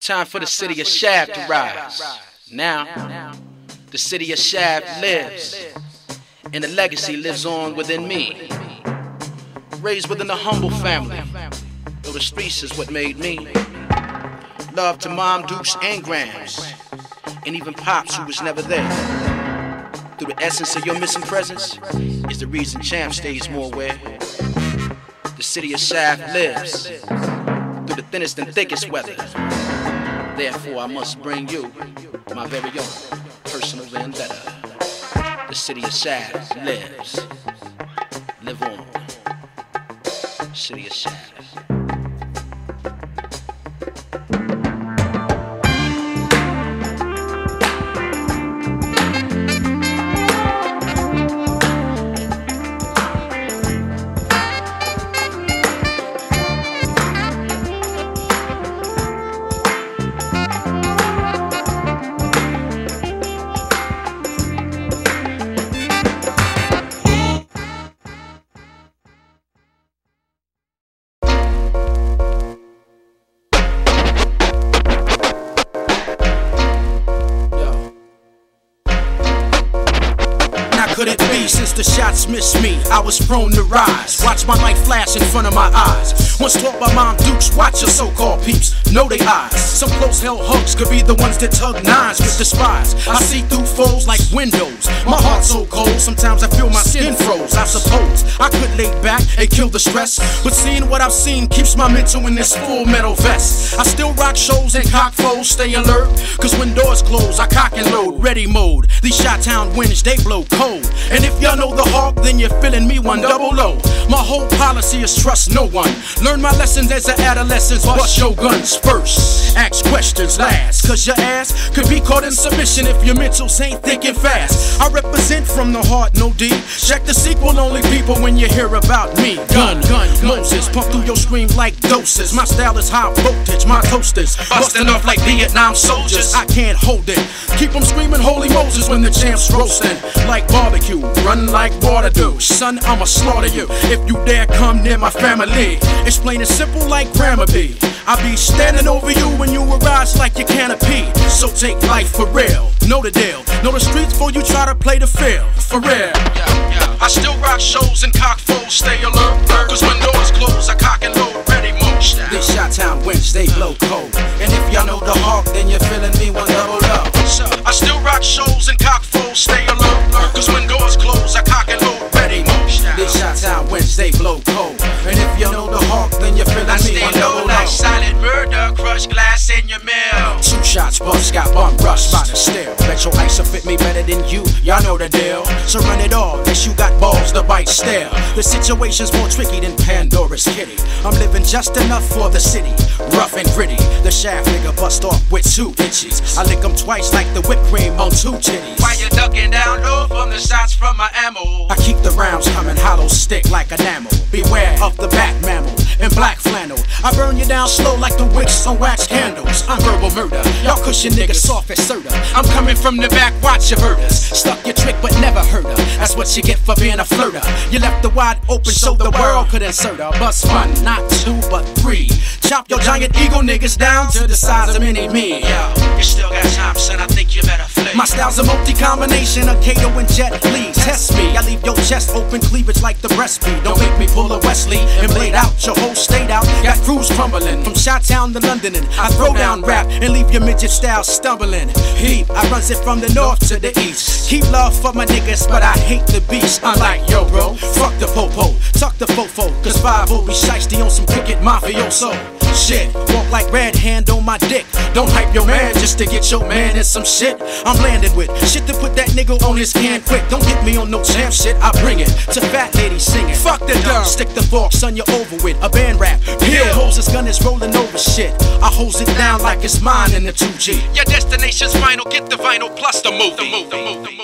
Time for the city of Shaft to rise. Now, the city of Shaft lives, and the legacy lives on within me. Raised within a humble family, though the streets is what made me. Love to Mom, Dukes, and Grams, and even Pops who was never there. Through the essence of your missing presence is the reason Champ stays more aware. The city of Shaft lives through the thinnest and thickest weather. Therefore, I must bring you my very own personal vendetta. The city of Shaft lives. Live on. City of Shaft. Could it be since the shots missed me, I was prone to rise? Watch my light flash in front of my eyes. Once taught by Mom Dukes, watch your so-called peeps know they eyes. Some close held hugs could be the ones that tug nines with despise. I see through foes like windows. My heart's so cold, sometimes I feel my skin froze. I suppose I could lay back and kill the stress, but seeing what I've seen keeps my mental in this full metal vest. I still rock shows and cock foes, stay alert, cause when doors close, I cock and load, ready mode. These Chi-Town winds, they blow cold. And if y'all know the hawk, then you're feeling me one double low. My whole policy is trust no one. Learn my lessons as an adolescent, bust your guns first, ask questions last, cause your ass could be caught in submission if your mentals ain't thinking fast. I represent from the heart, no D. Check the sequel, only people when you hear about me. Gun, Moses, pump through your scream like doses. My style is high voltage, my toasters busting off like Vietnam soldiers. I can't hold it, keep them screaming holy Moses when the champ's roasting like barbecue, run like water do. Son, I'ma slaughter you if you dare come near my family. It's plain and simple like grammar be. I be standing over you when you arise like your canopy. So take life for real, know the deal. Know the streets before you try to play the field. For real. I still rock shows and cock foes, stay alert. Cause when doors close, I cock and load, ready mode. These Chi-Town winds, they blow cold. And if y'all know the hawk, then you're feeling me one double up. I still rock shows and cock foes, stay alert. Cause when doors close, I cock and load, ready mode. These Chi-Town winds, they blow cold. And if you know the hawk, then you're feeling me one double up. Silent murder, crush glass in your mill. 2 shots, bust, got bum rushed by the steel. Bet your ice will fit me better than you, y'all know the deal. So run it all, unless you got balls to bite still. The situation's more tricky than Pandora's kitty. I'm living just enough for the city, rough and gritty. The Shaft nigga bust off with 2 itches. I lick them twice like the whipped cream on 2 titties. While you ducking down low from the shots from my ammo, I keep the rounds coming hollow stick like enamel. Beware of the back mammal and black flannel. I burn you down slow like the wicks on wax candles. I'm verbal murder, y'all cushion niggas soft as soda. I'm coming from the back, watch your murders. Stuck your trick but never hurt her. That's what you get for being a flirter. You left the wide open so the world could insert her. Bust 1, not 2, but 3. Chop your giant eagle niggas down to the size of mini me. Yo, you still got time, son, I think you better flee. My style's a multi-combination of Kato and Jet. Please test me, I leave your chest open, cleavage like the breastfeed. Don't make me pull a Wesley and blade out your whole state out. Got crews crumbling from Chi-Town to London, and I throw down rap and leave your midget style stumbling. Heat, I runs it from the north to the east. Keep love for my niggas, but I hate the beast. Unlike yo, bro, fuck the popo, tuck the fofo, cause 5-0 be shiesty on some cricket mafioso. Shit, walk like Red Hand on my dick. Don't hype your man just to get your man in some shit. I'm landing with shit to put that nigga on his can quick. Don't hit me on no champ shit, I bring it to fat ladies singing. Fuck the dumb, stick the fork, son, you're over with. A band rap, Hill holds his gun is rolling over shit. I holds it down like it's mine in the 2G. Your destination's final, get the vinyl plus the movie.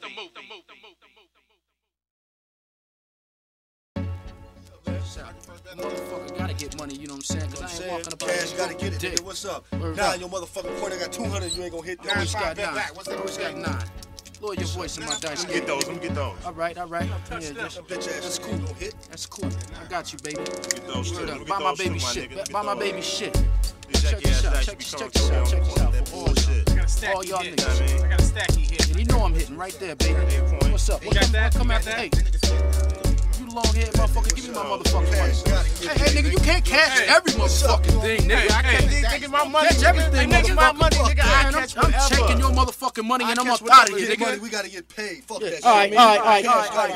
Motherfucker gotta get money, you know what I'm saying? Cause I ain't walking about cash, gotta get it. Nigga, what's up? Nah, your motherfucking point, I got 200, you ain't gonna hit that. Always got 9. Always got 9. Lower your voice in my dice. Let me get those. All right. Yeah, that's cool. That's cool. I got you, baby. Get those too. Buy my baby shit. Buy my baby shit. Check this out. Check this out. All y'all niggas. I got a stacky here. And you know I'm hitting right there, baby. What's up? You got that? Come You out got there. that? Hey, you long haired motherfucker, give me my motherfucking money. Hey, nigga, you can't catch every motherfucking thing, nigga. I can't Nigga, my money. catch everything, Nigga, my motherfucker. money, nigga. I Man, catch I'm whatever. taking your motherfucking money and I'm up Catch out of whatever here, money, nigga. we gotta get paid. Fuck that shit. All right.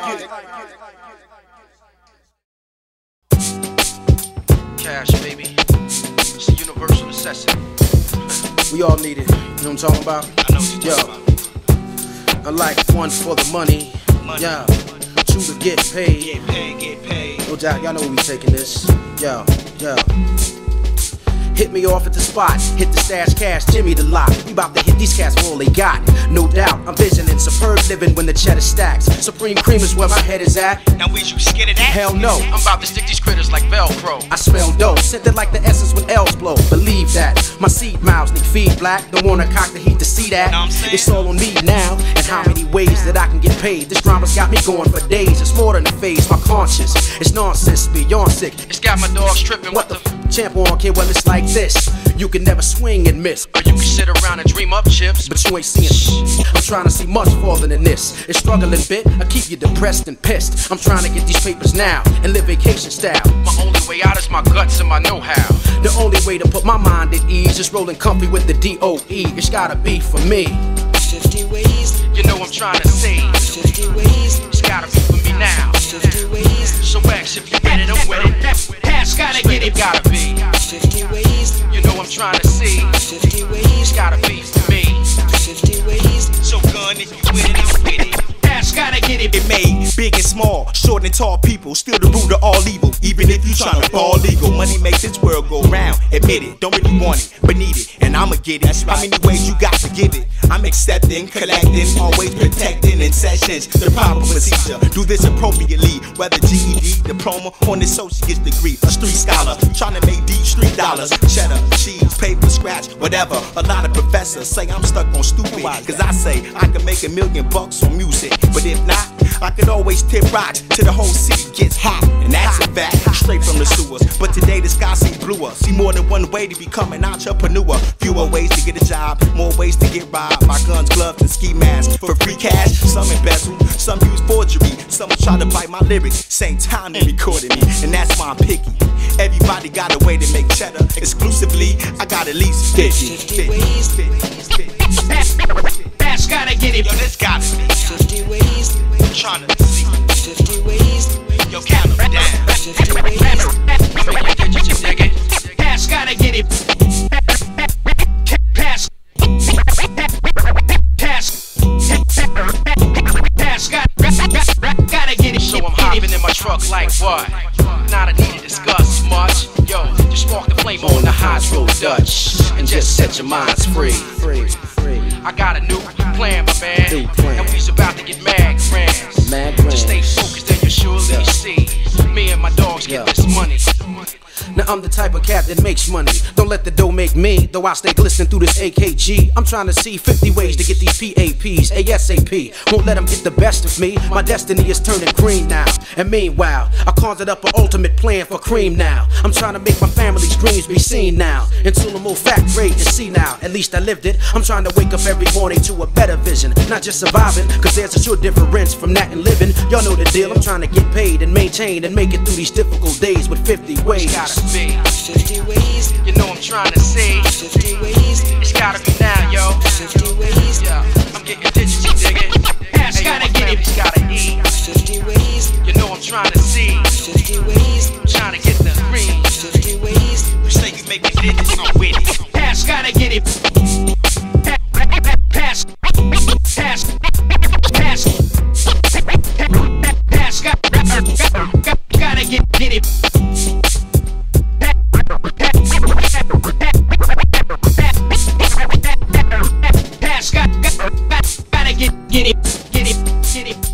Cash, baby. It's a universal necessity. We all need it. You know what I'm talking about? I know what you're talking about. I like one for the money. Yeah. Two to get paid. Get paid. No doubt, y'all know where we taking this. Yo. Hit me off at the spot, hit the stash cash, Jimmy the lot. We bout to hit these cats for all they got. No doubt, I'm visioning superb living when the cheddar stacks. Supreme cream is where my head is at. Now we you scared of that? Hell no. I'm about to stick these critters like Velcro. I smell dope, scented like the essence when L's blow. Believe that. My seed mouths need feed black. Don't wanna cock the heat to see that. Know what I'm saying? It's all on me now. And how many ways that I can get paid. This drama's got me going for days. It's more than a phase, my conscience. It's nonsense, beyond sick. It's got my dogs tripping. What the champ on, kid? Well, it's like this. You can never swing and miss. Or you can sit around and dream up chips. But you ain't seeing shit. I'm trying to see much farther than this. It's struggling bit, I keep you depressed and pissed. I'm trying to get these papers now and live vacation style. My only way out is my guts and my know-how. The only way to put my mind at ease is rolling comfy with the DOE. It's gotta be for me. 50 ways, You know I'm trying to save. 50 ways, It's gotta be for me now. 50 ways, So X, if you get it, I'm with it. Pass, gotta get it. Gotta be. 50 ways, You know I'm trying to see. 50 It's ways, gotta be for me. 50 ways. So gun, if you with it, I'm with it. Pass, gotta get it. It made big and small, short and tall people, still the root of all evil. Even if you tryna fall legal, money makes this world go round. Admit it, don't really want it, but need it, and I'ma get it. How many ways you got to give it? I'm accepting, collecting, always protecting in sessions. The proper procedure, do this appropriately. Whether GED, diploma, or an associate's degree, a street scholar tryna make deep street dollars. Cheddar, cheese, paper, scratch, whatever. A lot of professors say I'm stuck on stupid, cause I say I can make $1 million on music. But if not, I could always tip rocks till the whole city gets hot. And that's a fact, straight from the sewers. But today the sky seems bluer. See more than one way to become an entrepreneur. Fewer ways to get a job, more ways to get robbed. My guns, gloves, and ski masks for free cash. Some embezzle, some use forgery. Some try to bite my lyrics, same time they recorded me. And that's why I'm picky. Everybody got a way to make cheddar. Exclusively, I got at least 50 ways. 50. Pass, gotta get it. Yo, this gotta be. 50 ways, I'm trying to see. 50 ways, Yo, count them down. 50 ways, Make your digits, you dig it? Pass, gotta get it. Pass. Pass, gotta get it. So I'm hopping in my truck like what? Not a need to discuss much. Yo, just spark the flame on the hydro Dutch and just set your minds free. I got a new plan, my man. New plan. And we's about to get mad grands. Mad grands. Just stay focused and you'll surely see. Me and my dogs get this money. Now I'm the type of cat that makes money. Don't let the dough make me, though I stay glistening through this AKG. I'm trying to see 50 ways to get these PAPs ASAP. Won't let them get the best of me. My destiny is turning green now. And meanwhile, I conjured up an ultimate plan for cream now. I'm trying to make my family's dreams be seen now. Until I'm more fat, great, and see now. At least I lived it. I'm trying to wake up every morning to a better vision. Not just surviving, cause there's a sure difference from that and living. Y'all know the deal. I'm trying to get paid and maintain and make it through these difficult days with 50 ways. Gotta be. 50 ways, You know I'm trying to see. 50 ways, It's gotta be now, yo. 50 ways, Yeah, I'm getting digits, you dig it? Pass, Hey, yo, gotta my get it. family's gotta eat. 50 ways, You know I'm trying to see. 50 ways, I'm trying to get the green. 50 ways, You say you make me digits, I'm with it. Pass, gotta get it. Pass. Pass. Pass. Pass. Gotta get it. Pass. Gotta get it. Get it. Get it. Get it.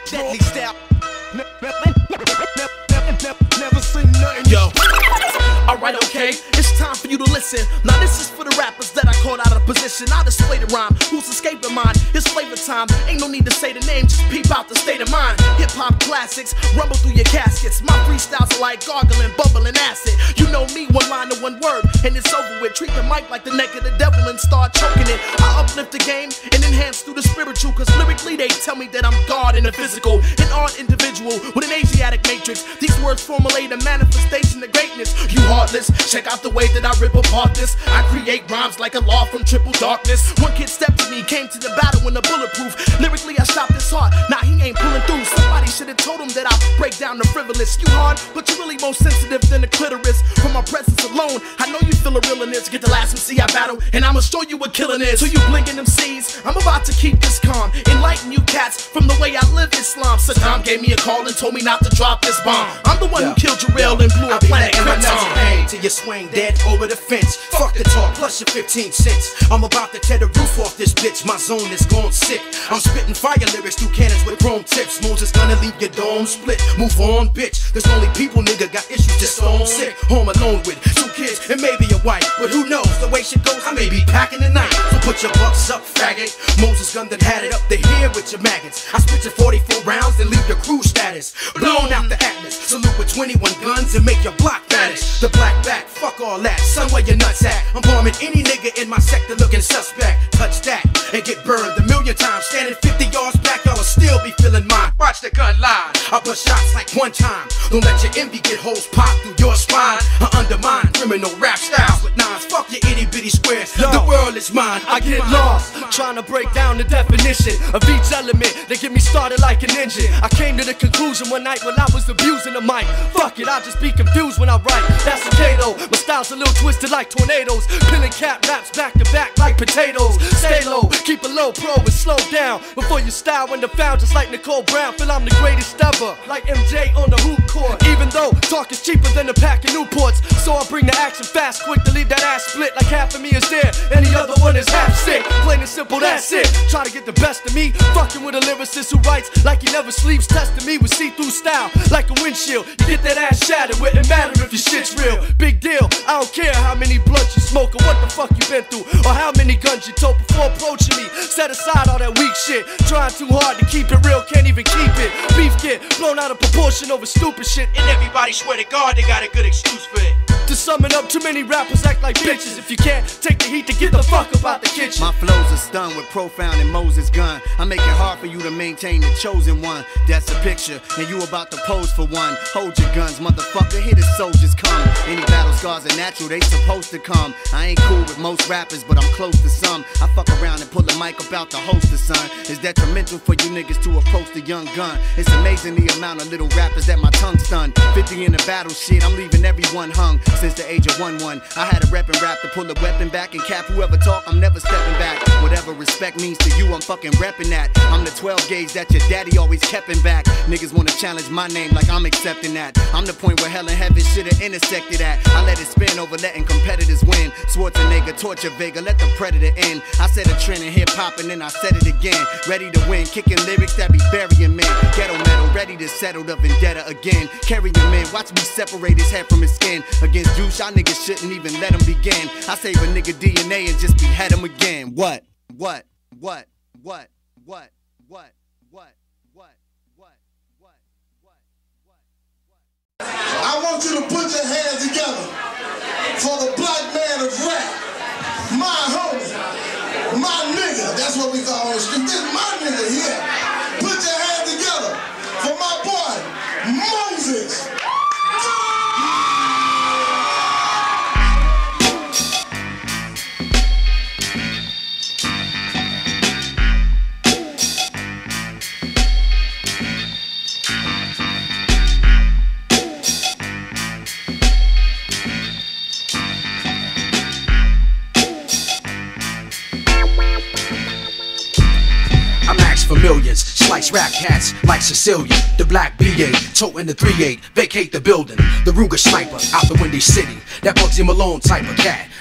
deadly style. Never seen nothing. Yo. Alright, okay, it's time for you to listen. Now this is for the rappers that I caught out of position. I display the rhyme, who's escaping mine? It's flavor time, ain't no need to say the name, just peep out the state of mind. Hip-hop classics, rumble through your caskets. My freestyles are like gargling, bubbling acid. You know me, one line to one word, and it's over with. Treat the mic like the neck of the devil and start choking it. I uplift the game and enhance through the spiritual, cause lyrically they tell me that I'm God in the physical. An art individual with an Asiatic matrix. These words formulate a manifestation of greatness. You heartless, check out the way that I rip apart this. I create rhymes like a law from triple darkness. One kid stepped to me, came to the battle in a bulletproof. Lyrically I stopped his heart, nah he ain't pulling through. Somebody should've told him that I break down the frivolous. You hard, but you're really more sensitive than the clitoris. From my presence alone, I know you feel a realness. Get the last MC I battle, and I'ma show you what killing is. So you blinking them C's, I'm about to keep this calm. Enlighten you cats from the way I live Islam. Saddam gave me a call and told me not to drop this bomb. I'm the one who killed Jarrell and blew a planet Krypton. Till you swing dead over the fence. Fuck the talk, plus your 15 cents. I'm about to tear the roof off this bitch. My zone is gone sick. I'm spitting fire lyrics through cannons with chrome tips. Moses gonna leave your dome split. Move on, bitch. There's only people, nigga, got issues just stone sick. Home alone with 2 kids and maybe a wife. But who knows, the way shit goes, I may be packing tonight. So put your bucks up, faggot. Moses gun that had it up the here with your maggots. I spit your 44 rounds and leave your crew status blown out the atlas. Salute with 21 guns and make your block vanish. The black back, fuck all that, son, where your nuts at? I'm bombing any nigga in my sector looking suspect. Touch that and get burned a million times. Standing 50 yards back, y'all'll still be feeling mine. Watch the gun line, I bust shots like one time. Don't let your envy get holes pop through your spine. I undermine criminal rap styles with nines. Fuck your itty bitty squares, the world is mine. I get lost, trying to break down the definition of each element that get me started like an engine. I came to the conclusion one night when I was abusing the mic. Fuck it, I'll just be confused when I write. That's okay though, my style's a little twisted like tornadoes. Pilling cap raps back to back like potatoes. Stay low, keep a low pro and slow down before you style when the found just like Nicole Brown. Feel I'm the greatest ever, like MJ on the hoop court. Even though talk is cheaper than a pack of Newports, so I bring the action fast, quick to leave that ass split. Like half of me is there, and the other one is half sick. Plain and simple, that's it. Try to get the best of me, fucking with a lyricist who writes like he never sleeps. Testing me with see-through style, like a windshield. You get that ass shattered, wouldn't matter if your shit's real. Big deal, I don't care how many blunts you smoke or what the fuck you been through, or how many guns you told before approaching me. Set aside all that weak shit, trying too hard to keep it real, can't even keep it. Beef get blown out of proportion over stupid shit, and everybody swear to God they got a good excuse for it. To sum it up, too many rappers act like bitches. If you can't take the heat, to get the fuck up out the kitchen. My flows are stunned with profound and Moses gun. I make it hard for you to maintain the chosen one. That's a picture, and you about to pose for one. Hold your guns, motherfucker, here the soldiers come. Any battle scars are natural, they supposed to come. I ain't cool with most rappers, but I'm close to some. I fuck around and pull the mic about the holster, son. It's detrimental for you niggas to approach the young gun. It's amazing the amount of little rappers that my tongue stunned. 50 in the battle shit, I'm leaving everyone hung. Since the age of 1-1, I had a rep and rap to pull the weapon back and cap whoever talk, I'm never stepping back. Whatever respect means to you, I'm fucking repping that. I'm the 12 gauge that your daddy always kept in back. Niggas wanna challenge my name like I'm accepting that. I'm the point where hell and heaven should've intersected at. I let it spin over letting competitors win. Schwarzenegger, torture Vega, let the predator in. I set a trend in hip hop and then I said it again. Ready to win, kicking lyrics that be burying men. Ghetto metal, ready to settle the vendetta again. Carry him in, watch me separate his head from his skin. Against Juice, y'all niggas shouldn't even let him begin. I save a nigga DNA and just behead him again. What? I want you to put your hands together for the black man of rap. My homie, my nigga, that's what we call on the street. This is my nigga here. Put your hands together for my boy, Moses. For millions, slice rap cats like Cecilia. The black BA, toting the 3-8, vacate the building. The Ruger sniper out the Windy City, that Bugsy Malone type of cat.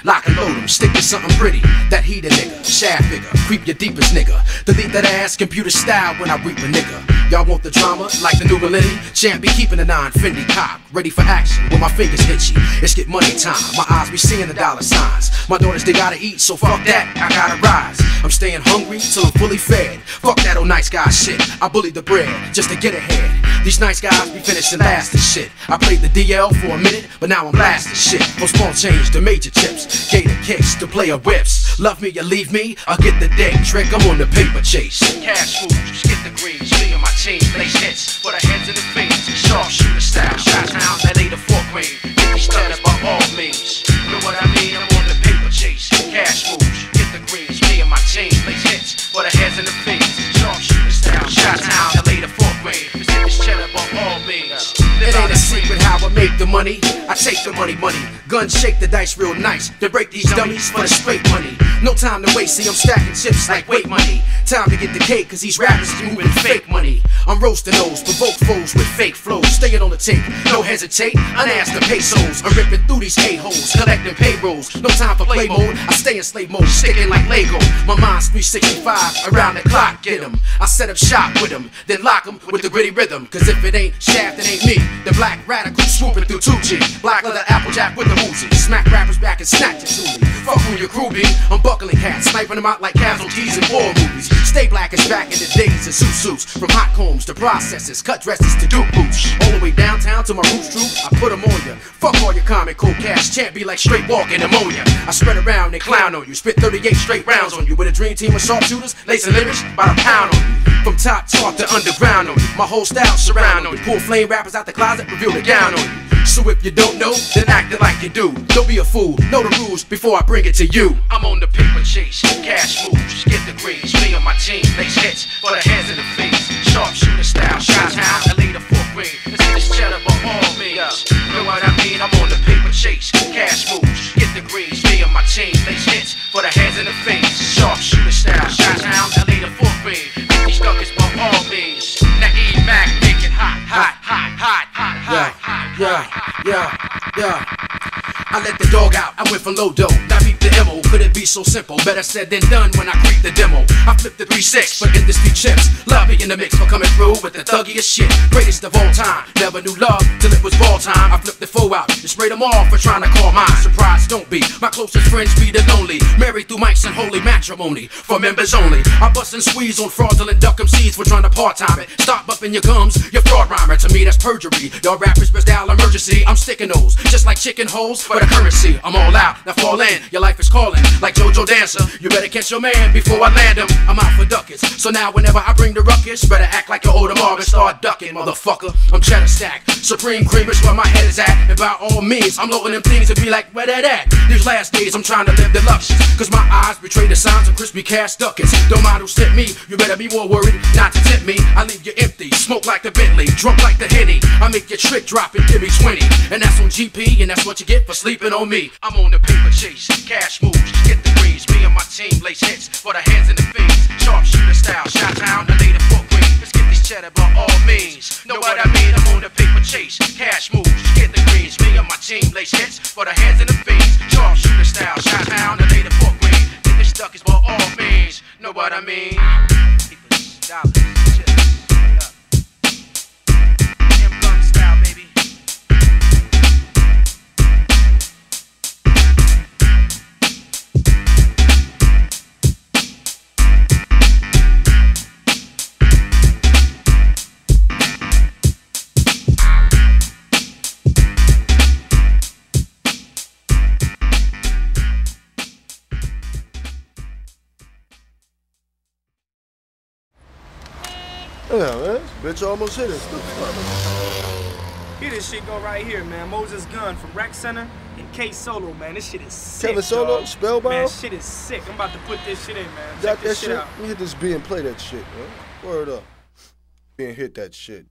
lock and load them, stick to something pretty. That heater nigga, shaft figure, creep your deepest nigga. Delete that ass, computer style when I reap a nigga. Y'all want the drama, like the new millennium? Champ be keeping a 9 Fendi cock, ready for action when my fingers itchy. It's get money time, my eyes be seeing the dollar signs. My daughters, they gotta eat, so fuck that, I gotta rise. I'm staying hungry till I'm fully fed. Fuck that old nice guy shit, I bullied the bread just to get ahead. These nice guys be finishing last and shit. I played the DL for a minute, but now I'm blasting shit. From small change to major chips, gator kicks to player whips. Love me or leave me, I'll get the dick trick, I'm on the paper chase. Cash moves, get the greens, me and my team, lace hits for the heads and the feet. Sharpshooter style, shot town, LA to Fort Wayne. Get me started by all means. Know what I mean? I'm on the paper chase. Cash moves, get the greens, me and my team, lace hits for the heads and the feet. Sharpshooter style, shot town, LA to Fort Wayne. Get this cheddar by all means. It ain't a secret how I make the money. I take the money. Gun shake the dice real nice. They break these dummies for the straight money. No time to waste, see I'm stacking chips like weight money. Time to get the cake, cause these rappers moving fake money. I'm roasting those, provoke foes with fake flows. Staying on the tape, no hesitate, unask the pesos. I'm ripping through these a-holes, collecting payrolls. No time for play mode, I stay in slave mode, sticking like Lego. My mind's 365, around the clock, get 'em. I set up shop with 'em, then lock 'em with the gritty rhythm. Cause if it ain't Shaft, it ain't me. The black radical swooping through 2G. Black leather Applejack with the Uzi. Smack rappers back and snatch it to me. Fuck who your crew be, I'm buckling cats, sniping them out like casualties in war movies. Stay black as back in the days of suits. From hot combs to processes, cut dresses to Duke boots. All the way downtown to my roots troop, I put them on ya. Fuck all your comic cold cash, can't be like straight walking ammonia. I spread around and clown on you, spit 38 straight rounds on you. With a dream team of sharpshooters, lacing lyrics by the pound on you. From top talk to underground on you, my whole style surround on you. Pull flame rappers out the closet, reveal the gown on you. So if you don't know, then act it like you do. Don't be a fool, know the rules before I bring it to you. I'm on the paper chase, cash moves, get the greens. Me and my team, lace hits for the heads and the face. Sharpshooter style, shot town, LA to Fort Wayne. Let's get this cheddar by all means. Know what I mean? I'm on the paper chase, cash moves, get the greens. Me and my team, lace hits for the heads and the face. Sharpshooter style, shot town, LA to Fort Wayne. Get these suckers by all means. Now E-Mac, make it hot. Yeah. I let the dog out, I went for low dough. Now beat the MO, could it be so simple? Better said than done when I creep the demo. I flipped the 3-6 for industry chips. Lobby in the mix for coming through with the thuggiest shit. Greatest of all time, never knew love till it was ball time. I flipped the foe out and sprayed them all for trying to call mine. Surprise, don't be, my closest friends be the lonely. Married through mics and holy matrimony, for members only. I bust and squeeze on fraudulent duck MCs for trying to part-time it. Stop bumping your gums, your fraud rhymer. To me that's perjury, y'all rappers best dial emergency. I'm sticking those, just like chicken holes for the currency. I'm all out, now fall in, your life is calling. Like JoJo Dancer, you better catch your man before I land him. I'm out for duckets, so now whenever I bring the ruckus, better act like your older Marvin, start ducking, motherfucker. I'm cheddar stack, supreme cream is where my head is at. And by all means, I'm loading them things and be like, where that at? These last days I'm trying to live deluxe, cause my eyes betray the signs of crispy cash ducats. Don't mind who sent me, you better be more worried not to tempt me. I leave you empty, smoke like the Bentley, drunk like the Henny. I make your trick drop and give me 20, and that's on GP, and that's what you get for sleeping on me. I'm on the paper chase, cash moves, get the greens. Me and my team lace hits for the hands and the face. Sharpshooter style, shot town, LA to Fort Wayne. Let's get this cheddar by all means. Know what I mean? I'm on the paper chase, cash moves, get the greens. Me and my team lace hits for the hands and the face. Sharpshooter style, shot town, LA to Fort Wayne. Get this duck is by all means. Know what I mean? Dollars, chips, M-Blunt style, baby. Yeah, man. Bitch almost hit us. Hear this shit go right here, man. Moses Gunn from Rec Center and K Solo, man. This shit is sick. Kevin Solo, dog. Spellbound? Man, shit is sick. I'm about to put this shit in, man. Got Check that this shit? out. Let me hit this B and play that shit, man. Word up. B and hit that shit.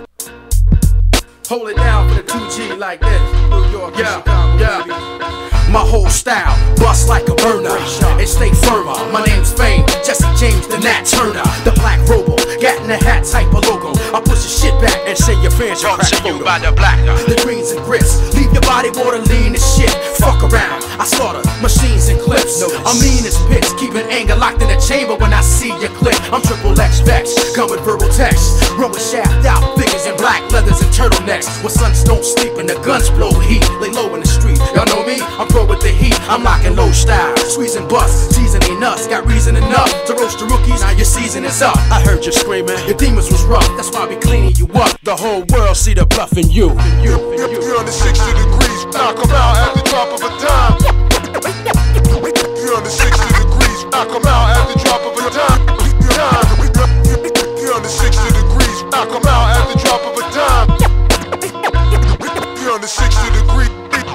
Hold it down for the 2G like this. New York, Chicago, baby. my whole style, bust like a burner, and stay firmer. My name's Fame, Jesse James, the Nat Turner, the black robo, gat in the hat type of logo. I push the shit back and say your fans are Brought to you by the black. the greens and grits, leave your body water lean as shit. Fuck around, I slaughter machines and clips. I'm mean as pitch, keeping anger locked in the chamber when I see your clip. I'm triple X vex, come with verbal text, run with shaft out, figures in black leathers and turtlenecks. When suns don't sleep and the guns blow heat, lay low in the street. Y'all know me, I'm pro with the heat. I'm locking low style, squeezing bust, seasoning nuts. Got reason enough to roast the rookies. Now your season is up. I heard you screaming, your demons was rough. That's why we cleaning you up. The whole world see the bluff in you. You're under 60 degrees, knock 'em out at the drop of a dime. You're under 60 degrees, knock 'em out at the drop of a dime. You're under 60 degrees, knock 'em out at the drop of a dime. You're under 60 degrees.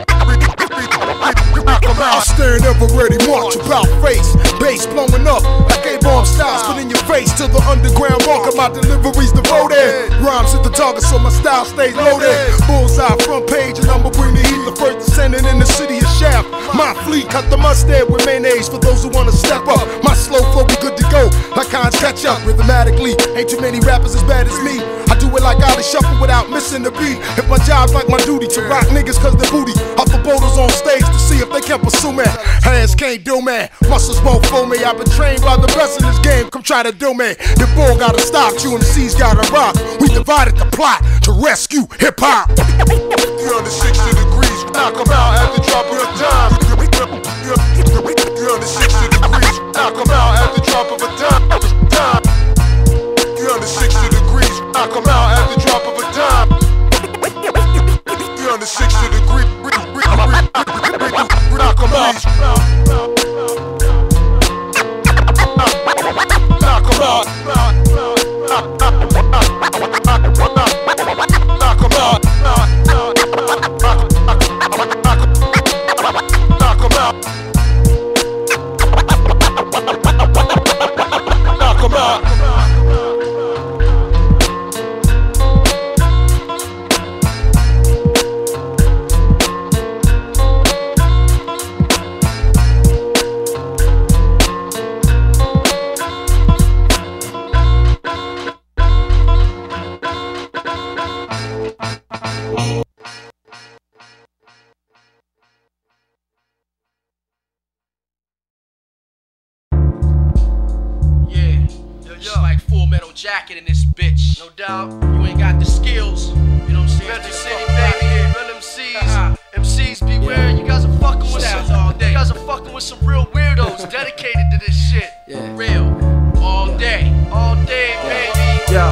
I'm staring ever ready, march about face, bass blowing up like A-bomb style, spit in your face till the underground market. My deliveries devoted, rhymes hit the target so my style stays loaded. Bullseye front page and I'ma bring the heat. The first descendant in the city is Shaft. My fleet cut the mustard with mayonnaise for those who wanna step up. My slow flow be good to go, like Hans Ketchup. Rhythmatically, ain't too many rappers as bad as me. I do it like Ollie Shuffle without missing the beat. If my job's like my duty to rock niggas cause they're booty. Off the boulders on stage to see if they can pursue me. Hands can't do me, muscles won't fool me. I've been trained by the best in this game, come try to do me. The ball gotta stop, you and the C's gotta rock. We divided the plot to rescue hip hop. You're under 60 degrees, knock 'em out at the drop of a dime. You're under 60 degrees, knock 'em out at the drop of a dime. You're under 60 degrees, knock 'em out at the drop of a dime. You're under 60 degrees, knock 'em out. Knock 'em out. Jacket in this bitch, no doubt. You ain't got the skills, you know what I'm saying? Metro City, baby, real MCs, MCs beware. You guys are fucking with some all day. You guys are fucking with some real weirdos dedicated to this shit. Yeah. Real, all day, baby. Yo.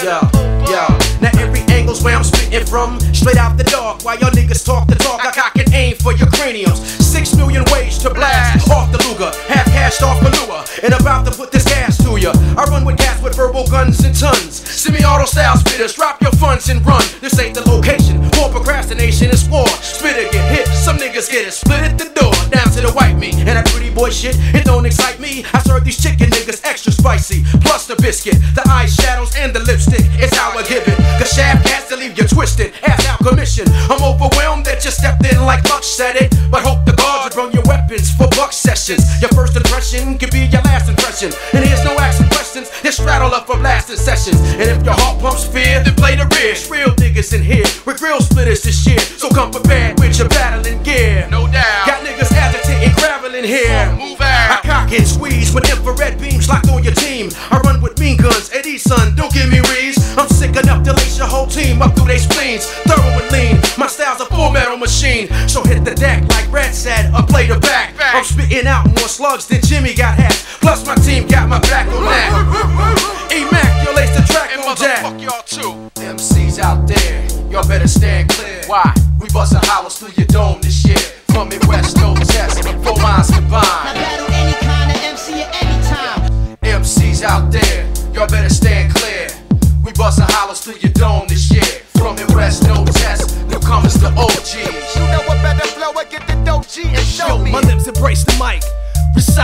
Now every angle's where I'm spitting from, straight out the dark. While y'all niggas talk the talk, I cock and aim for your craniums. 6 million ways to blast off the Luger, half cashed off manure, and about to put this gas to ya. I run with gas with verbal guns and tons. Semi-auto style spitters, drop your funds and run. This ain't the location for procrastination, it's war. Spitter get hit, some niggas get it split at the door. Down to the white meat, and that pretty boy shit, it don't excite me. I serve these chicken niggas extra spicy, plus the biscuit, the eyeshadows and the lipstick. It's how I give it. Cause shaft cats to leave you twisted, ass out commission. I'm overwhelmed that you stepped in like Luck said it, but hope the guards will bring your weapons for buck sessions. Your first impression could be your last impression, and here's no asking questions. Just straddle up for blasting sessions. And if your heart pumps fear, then play the rear. Real niggas in here with real splitters this year, so come prepared with your battling gear. No doubt. Got niggas agitating, graveling here. Move out. I cock and squeeze with infrared beams locked on your team. I run with mean guns, Eddie son, don't give me reeds. I'm sick enough to lace your whole team up through they spleens. Thorough and lean, my style's a full metal machine. So hit the deck like Red said, or play the back. I'm spitting out more slugs than Jimmy got half. Plus my team got my back on that. Immaculate the track And on that. motherfuck y'all too. MCs out there, y'all better stand clear. Why? We bustin' hollows through your dome this year. From Midwest, no test, 4 minds combined. Now battle any kind of MC at any time. MCs out there, y'all better stand clear. We bustin' hollows through your dome this year. From Midwest, no test, newcomers to OGs. You know what better flow? I get the dope G and show me. My lips embrace the mic, recite with elevation.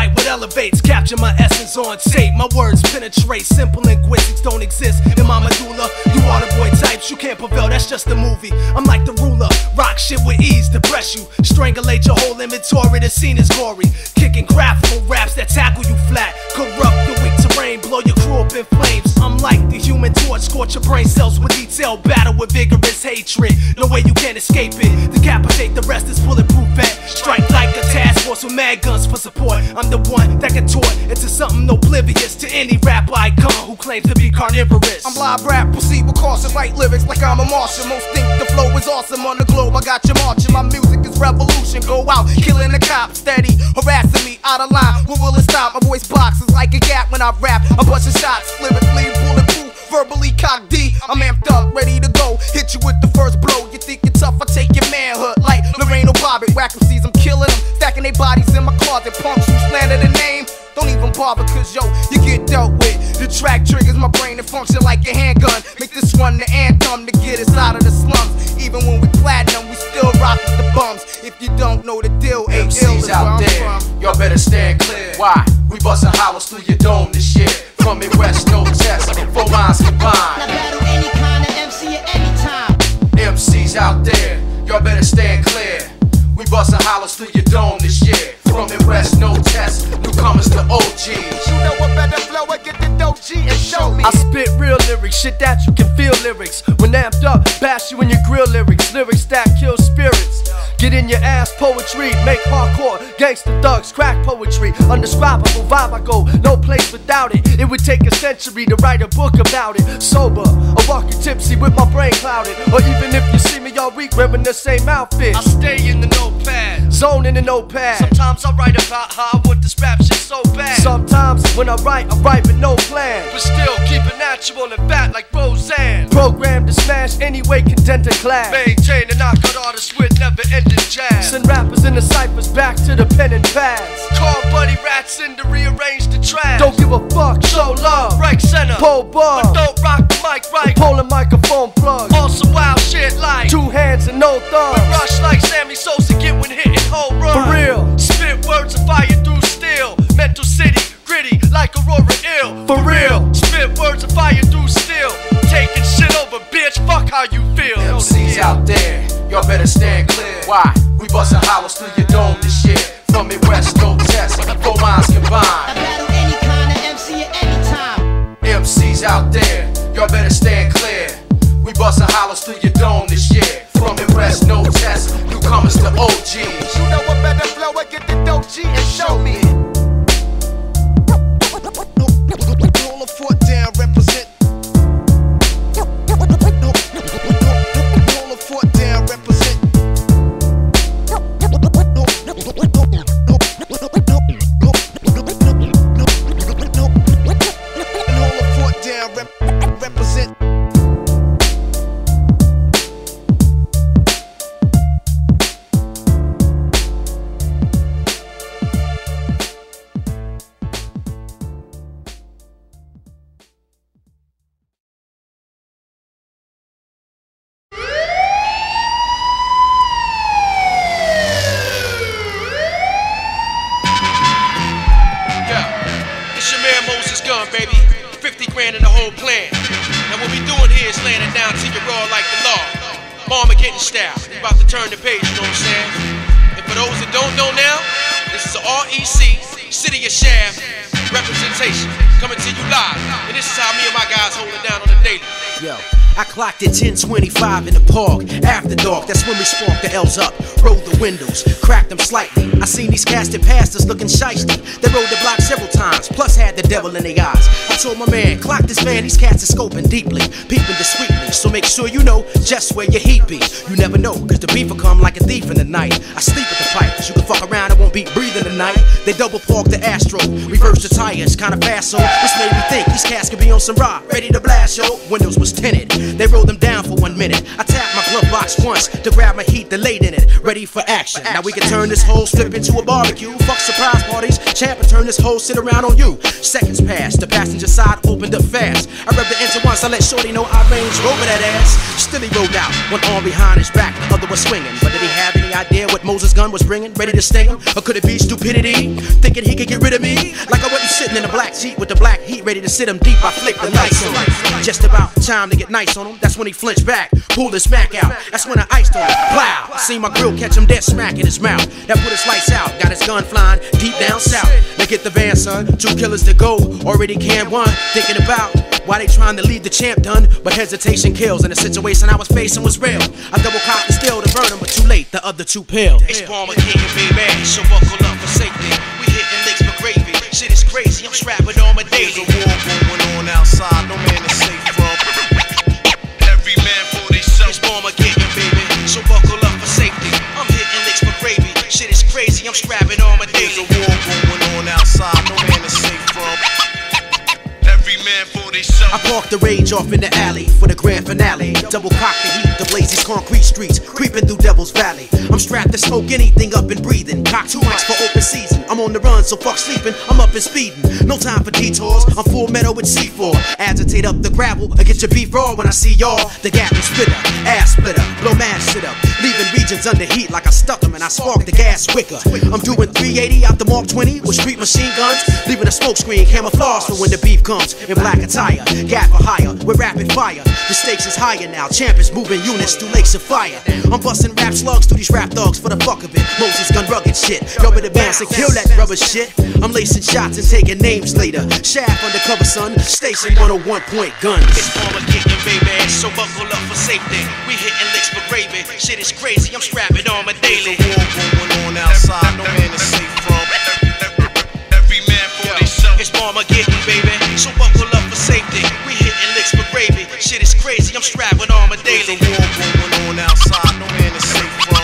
elevates, capture my essence on tape. My words penetrate, simple linguistics don't exist in my medulla. You are the boy types, you can't prevail, that's just a movie. I'm like the ruler, rock shit with ease, depress you, strangulate your whole inventory, the scene is gory. Kicking graphical raps that tackle you flat, corrupt your weak terrain, blow your crew up in flames. I'm like the Human Torch, scorch your brain cells with detailed battle with vigorous hatred. No way you can escape it, decapitate the rest is bulletproof vest. Strike like a task force with mad guns for support. I'm the one that can tort into something oblivious to any rap icon who claims to be carnivorous. I'm live rap, proceed with caution, write lyrics like I'm a Martian. Most think the flow is awesome on the globe, I got you marching. My music is revolution, go out, killing the cops, steady, harassing me, out of line, when will it stop? My voice boxes like a gap when I rap, I'm busting shots, lyrically bulletproof, verbally cock D. I'm amped up, ready to go, hit you with the first blow. You think you're tough, I take your manhood like Lorraine Bobbitt. Whack MCs, I'm killing them, stacking their bodies in my closet. Punks who slander the name, don't even bother, cause yo, you get dealt with. The track triggers my brain and function like a handgun. Make this one the anthem to get us out of the slums. Even when we platinum, we still rock with the bums. If you don't know the deal, MCs out there, y'all better stand clear. Why? We bustin' hollows through your dome this year. From Midwest, no test, 4 minds combined. Now battle any kind of MC at any time. MCs out there, y'all better stand clear. We bustin' hollows through your dome this year. From Midwest, no test, newcomers to OGs. You know what better flow, I get the dope G and show me. I spit real lyrics, shit that you can feel lyrics. When amped up, bash you in your grill lyrics. Lyrics that kill spirits. Get in your ass poetry, make hardcore, gangster thugs, crack poetry. Undescribable vibe I go, no place without it. It would take a century to write a book about it. Sober, or walking tipsy with my brain clouded. Or even if you see me all week wearing the same outfit, I stay in the notepad, zone in the notepad. Sometimes I write about how I want this rap shit so bad. Sometimes when I write with no plan, but still keep it natural and fat like Roseanne. Programmed to smash any way content and class. Maintain a knockout artist with never ending jazz. Send rappers in the ciphers back to the pen and pads. Call buddy rats in to rearrange the trash. Don't give a fuck, show love, right center, pull bar, but don't rock the mic right. Pull a microphone plug, on some wild shit like 2 hands and no thumbs. But rush like Sammy Sosa get when hitting home run. For real, spit words of fire through steel. Mental city, gritty like Aurora Ill. For real, spit words of fire through steel. Taking shit over, bitch, fuck how you feel. MCs out there, y'all better stand clear. Why? We bustin' hollows through your dome this year. From Midwest, no test, 4 minds combined. Now battle any kind of MC at any time. MCs out there, y'all better stand clear. We bustin' hollows through your dome this year. From Midwest, no test, newcomers to OGs. You know what better flow, I get the dope G and show me. Hold a foot down, represent. Hold a foot down, represent. Hold a foot down, represent. Baby, 50 grand in the whole plan. Now what we doing here is laying it down to you raw like the law. Armageddon style. We about to turn the page, you know what I'm saying? And for those that don't know now, this is a REC, City of Shaft representation, coming to you live. And this is how me and my guys hold it down on the daily. Yo, I clocked at 10:25 in the park. After dark, that's when we sparked the L's up. Rolled the windows, cracked them slightly. I seen these casted pastors looking shiesty. They rode the block several times, plus had the devil in their eyes. I told my man, clock this man, these cats are scoping deeply, peeping discreetly. So make sure you know just where your heat be. You never know, cause the beef will come like a thief in the night. I sleep at the pipe, cause you can fuck around and won't be breathing tonight. They double park the Astro, reverse the tires, kinda fast so this made me think these cats could be on some rock, ready to blast yo. Windows was tinted, They rolled them down for 1 minute. I tapped my glove box once to grab my heat, delayed in it, ready for action. Now we can turn this whole strip into a barbecue. Fuck surprise parties, champ and turn this whole sit around on you. Seconds passed, the passenger side opened up fast. I rubbed the engine once, I let Shorty know I Range Rover that ass. Still he rolled out, one arm behind his back, the other was swinging. But did he have any idea what Moses gun was bringing? Ready to sting him? Or could it be stupidity? Thinking he could get rid of me? Like I wasn't sitting in a black seat with the black heat ready to sit him deep. I flicked the lights on him. Just about time to get nice on him. That's when he flinched back, pulled his smack out. That's when I iced on him. Plow! I seen my grill catch him dead smack in his mouth. That put his lights out. Got his gun flying deep down south. Now get the van, son. 2 killers to go. Already can one. Thinking about why they trying to leave the champ done, but hesitation kills. And the situation I was facing was real. I double cocked the steel to burn him, but too late. The other 2 paled. It's Palmer King, baby. So buckle up for safety. We hitting licks for gravy. Shit is crazy. I'm strapping on my daily. There's a war going on outside. No man is safe from. Every man for themselves. It's Palmer King, baby. So buckle up for safety. I'm hitting licks for gravy. Shit is crazy. I'm strapping on my daily. There's a war going on outside. No man is safe from. Every man for themselves. I parked the Rage off in the alley for the grand finale. Double cock the heat, the blazes concrete streets, creeping through Devil's Valley. I'm strapped to smoke anything up and breathing. Cock 2 mics for open season. I'm on the run, so fuck sleeping. I'm up and speeding. No time for detours. I'm full metal with C4. Agitate up the gravel or get your beef raw when I see y'all. The gap is splitter, ass splitter, blow mad shit up, leaving regions under heat like I stuck them and I spark the gas quicker. I'm doing 380 out the Mark 20 with street machine guns, leaving a smoke screen camouflage for when the beef comes in black attire. Gap for higher with rapid fire. The stakes is higher now. Champ is moving units through lakes of fire. I'm busting rap slugs through these rap thugs for the fuck of it. Moses gun rugged shit. Rubber the bounce and kill that rubber shit. I'm lacing shots and taking names later. Shaft undercover son. Station 101 point guns. It's Palmer King, baby. So buckle up for safety. We hitting licks for gravy. Shit is crazy. I'm strapping on my daily. There's a war going on outside. No man is safe from. Every man for themselves. It's Palmer King, baby. So buckle up for safety. We hitting licks for gravy. Shit is crazy. I'm strapping on my daily. There's a war going on outside. No man is safe from.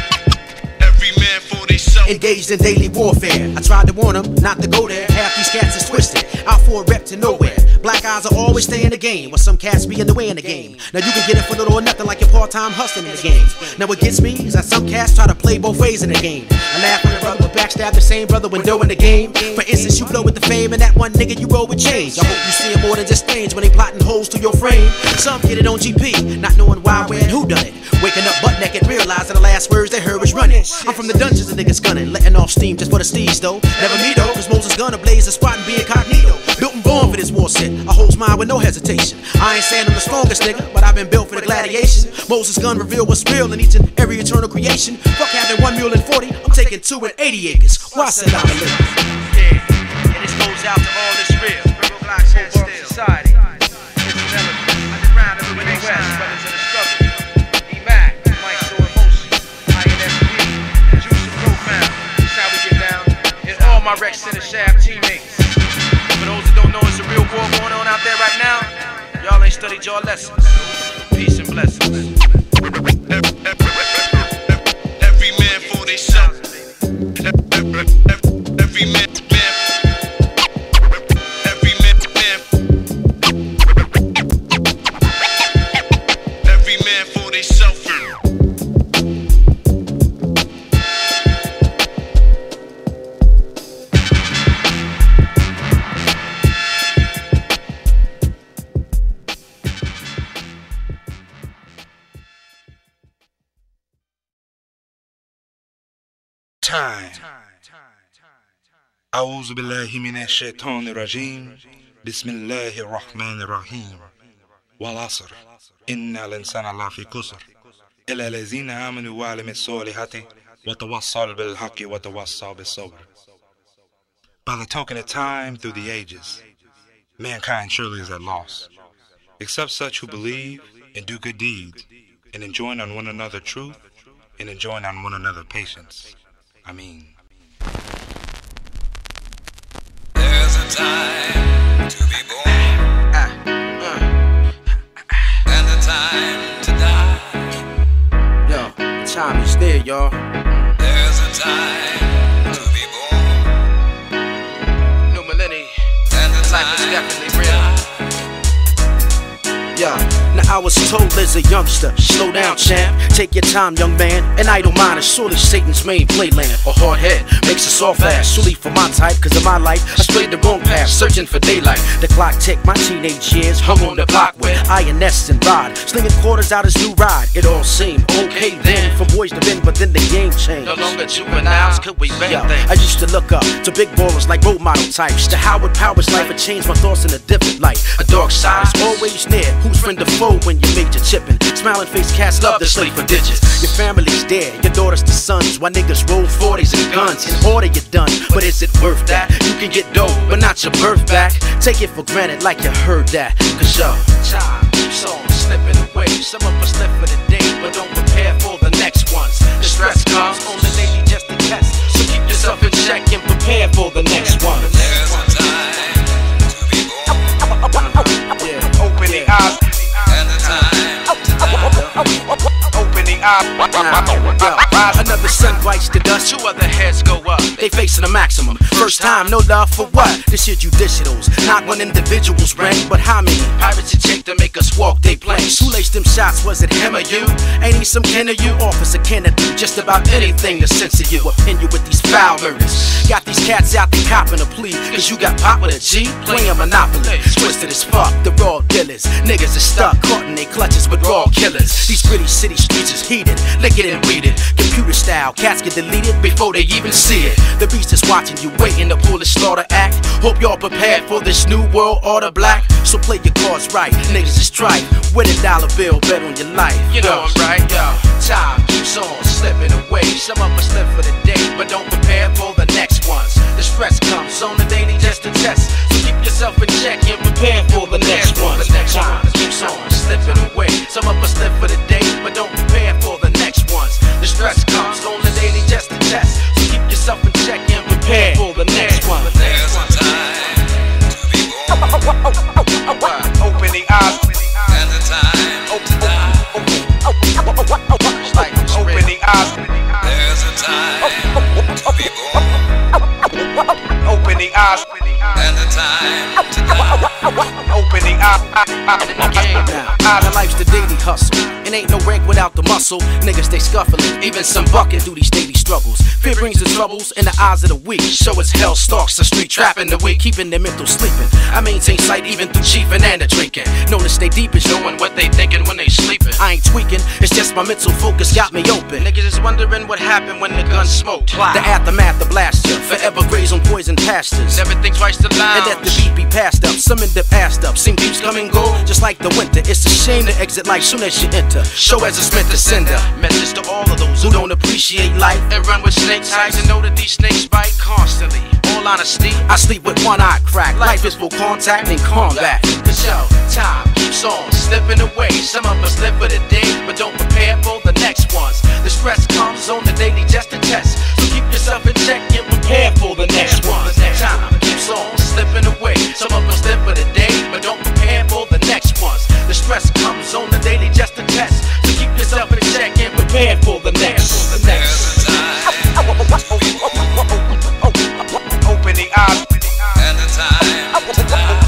Every man for themselves. Engaged in daily warfare. I tried to warn them not to go there. Half these cats is twisted. Out for a rep to nowhere. Black eyes will always stay in the game, while some cats be in the way in the game. Now you can get it for little or nothing like your part-time hustling in the game. Now what gets me is that some cats try to play both ways in the game. I laugh when a brother will backstab the same brother when doing the game. For instance, you blow with the fame and that one nigga you roll with change. I hope you see more than just stains when they plotting holes through your frame. Some get it on GP, not knowing why, where, and who done it. Waking up butt naked, realizing the last words they heard was running. I'm from the dungeons of niggas gunning, letting off steam just for the steez though. Never me though, cause Moses gun ablaze a spot and be incognito. Built and born for this war shit, I holds mine with no hesitation. I ain't saying I'm the strongest nigga, but I've been built for the gladiation. Moses gun reveal what's real in each and every eternal creation. Fuck having 1 mule and 40, I'm taking 2 and 80 acres. Why said I'm a living? Yeah, and this goes out to all this real. Real black society. It's an element. I did round up with the West, brothers of the struggle. D-Mac, Mike Show Emotion, INSP, and Juice and Profound. That's how we get down. And all my Rec Center Shaft teammates. For those that don't know, it's a real war going on out there right now. Y'all ain't studied your lessons. Peace and blessings. Every man for themselves. Every man. Time. أعوذ بالله من الشيطان الرجيم بسم الله الرحمن الرحيم والعصر إن الإنسان لفي خسر إلا الذين آمنوا وعملوا الصالحات وتواصوا بالحق وتواصوا بالصبر. By the token of time through the ages, mankind surely is at loss, except such who believe and do good deeds and enjoin on one another truth and enjoin on one another patience. I mean, there's a time to be born and a time to die. Yo, the time is there, y'all. There's a time to be born. New millennium, and the life is definitely real. Yo, now I was told as a youngster, slow down, champ. Take your time, young man. An idle mind is surely Satan's main playland. A hard head makes us all fast. Surely for my type, cause of my life, I strayed the wrong path, searching for daylight. The clock ticked, my teenage years hung on the block where INS and Rod, slinging quarters out his new ride. It all seemed okay then, from boys to men, but then the game changed. No longer juveniles, could we bang things? I used to look up to big ballers like role model types. To Howard Powers' life, it changed my thoughts in a different light. A dark side is always near. Who's friend or foe when you made your chippin'? Smiling face cats love to slave for digits. Your family's dead, your daughters the sons. Why niggas roll 40s and guns? In order you're done, but is it worth that? You can get dope, but not your birth back. Take it for granted like you heard that. Cause yo, time keeps on slipping away. Some of us live for the day, but don't prepare for the next ones. The stress comes on the daily just to test. So keep yourself in check and prepare for the next one. There's a time to be born. Open the eyes. And the time to die. Open the eyes. Another sun bites the dust. Two other heads go up. They facing a maximum. First time, no love for what? This shit judicials. Not when individuals rank, but how many pirates it take to make us walk they planks? Who laced them shots? Was it him or you? Ain't he some kin of you? Officer Kennedy, just about anything to censor you. Pin you with these foul murders. Got these cats out there copping a plea. Cause you got pop with a G, playing Monopoly. Twisted as fuck, the raw dealers. Niggas are stuck, caught in their clutches with raw killers. These gritty city streets is heated, lick it and read it. Computer style, cats get deleted before they even see it. The beast is watching you, waiting to pull the slaughter act. Hope y'all prepared for this new world order black. So play your cards right, niggas is tripe. With a dollar bill, bet on your life. You know I'm right, yo. Time keeps on slipping away. Some of us live for the day, but don't prepare for the next ones. The stress comes on the daily just to test. So keep yourself in check and prepare for the next one. Time keeps on slipping away. Some of us live for the day, but don't prepare for the next ones. The stress comes on the daily just to test. So keep yourself in check and prepare for the next one. There's a time to be born. Open the eyes. And the time to die. Open the eyes. There's a time to be born. Open the eyes. And the time to die. Open the eyes. Now, life's the daily hustle. It ain't no rank without the muscle. Niggas stay scuffling, even some bucking through these daily struggles. Fear brings the troubles in the eyes of the weak. So as hell stalks the street, trapping the weak, keeping their mental sleeping. I maintain sight even through chiefing and the drinking. Known to stay deep is knowing what they thinking when they sleeping. I ain't tweaking, it's just my mental focus got me open. Niggas is wondering what happened when the gun smoked. The aftermath, the blaster, forever graze on poison pastures. Never think twice to lounge. And let the beat be passed up, some end up assed up. Same beats come and go, just like the winter. It's a shame to exit life soon as you enter. Show as it's meant to send a message to all of those who don't appreciate life and run with snake ties and know that these snakes bite constantly. All honesty, I sleep with one eye cracked. Life is full contact and combat. Cause yo, time keeps on slipping away. Some of us live for the day, but don't prepare for the next ones. The stress comes on the daily just to test. So keep yourself in check and prepare for the next one. Time keeps on slipping away. Some of us live for the day, but don't prepare for the next ones. The stress comes on the daily just to test. So keep yourself in check and prepare for the next. There's a time to be born. Open the eyes. And the time to die.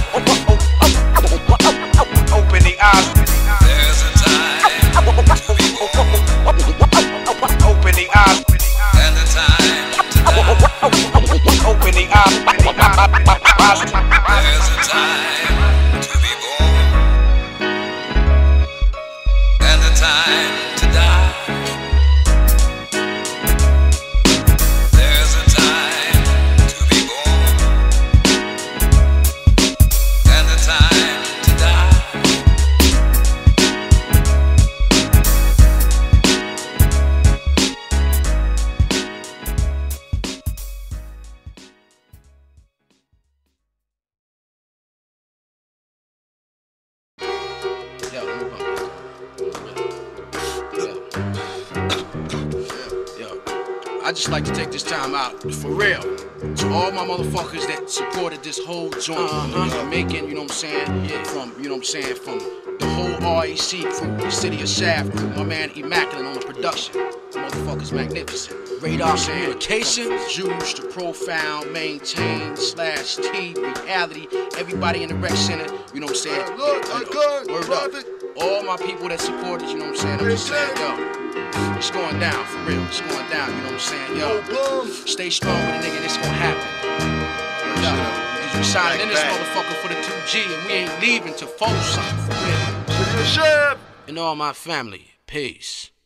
Open the eyes. There's a time to be born. Open the eyes. And the time to die. Open the eyes. There's a time to be born. And the time to die. There's a time to be born. And the time to die. I just like to take this time out, for real, to all my motherfuckers that supported this whole joint making, you know what I'm saying? Yeah, from the whole REC crew, the City of Shaft crew, my man Immaculate on the production. The motherfucker's magnificent. Radar Communication, Juice, The Profound, Maintain, Slash T, Reality, everybody in the rec center, you know what I'm saying? Word up. All my people that support us, you know what I'm saying? I'm just saying, yo, it's going down, for real. It's going down, you know what I'm saying? Yo, stay strong with a nigga and it's gonna happen. Word up. We signing in this motherfucker for the 2G and we ain't leaving till 4 something, for real. And all my family, peace.